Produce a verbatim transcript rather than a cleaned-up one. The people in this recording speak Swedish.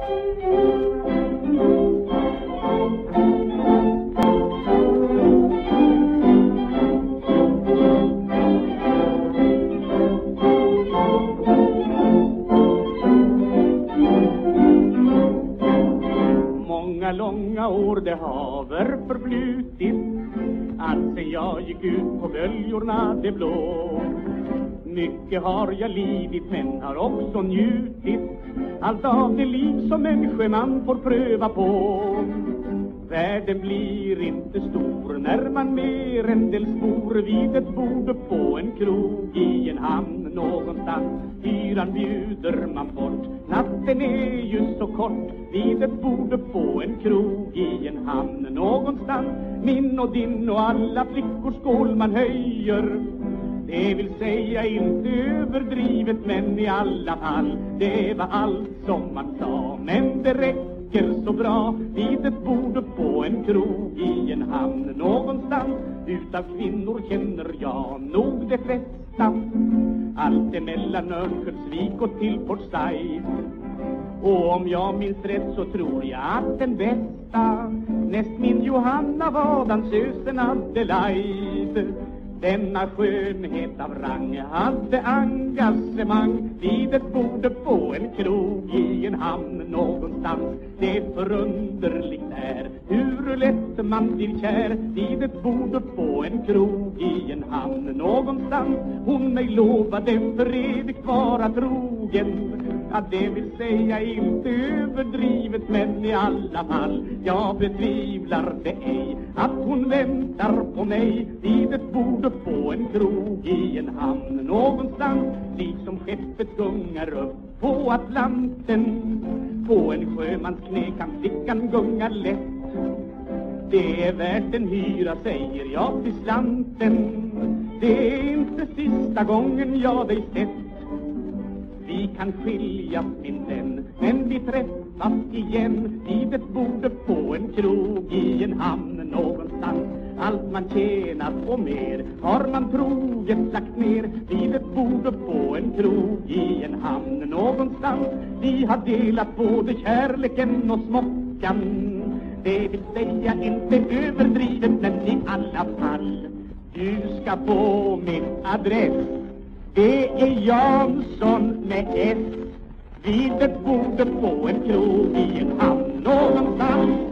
Många långa år det haver förflutit, allt sen jag gick ut på böljorna det blå. Mycket har jag lidit men har också njutit, allt av det liv som en sjöman får pröva på. Världen blir inte stor när man mer än del spor vid ett bord på en krog i en hamn någonstans. Hyran bjuder man bort, natten är ju så kort vid ett bord på en krog i en hamn någonstans. Min och din och alla flickors skål man höjer, det vill säga inte överdrivet men i alla fall det var allt som man sa. Men det räcker så bra vid ett bord på en krog i en hamn någonstans. Utav kvinnor känner jag nog de flesta, allt emellan Örnsköldsvik och till Port Said. Och om jag minns rätt så tror jag att den bästa näst min Johanna var dansösen Adelaide. Denna skönhet av rang hade engagemang vid ett bord på en krog i en hamn någonstans. Det förunderligt är hur lätt man blir kär vid ett bord på en krog i en hamn någonstans. Hon mig lovade för evigt vara trogen, ja, det vill säga inte överdrivet men i alla fall jag betvivlar det ej att hon väntar på mig vid ett bord på en krog i en hamn någonstans. Liksom skeppet gungar upp på Atlanten, på en sjömans knä kan flickan gunga lätt. Det är värt en hyra säger jag till slanten, det är inte sista gången jag dig sett. Vi kan skiljas min vän, men vi träffas igen vid ett bord på en krog i en hamn någonstans. Allt man tjänat och mer har man troget lagt ner vid ett bord på en krog i en hamn någonstans. Vi har delat både kärleken och smockan, det vill säga inte överdrivet men i alla fall. Du ska få min adress, det är Jansson med S, vid ett bord på en krog i en hamn någonstans.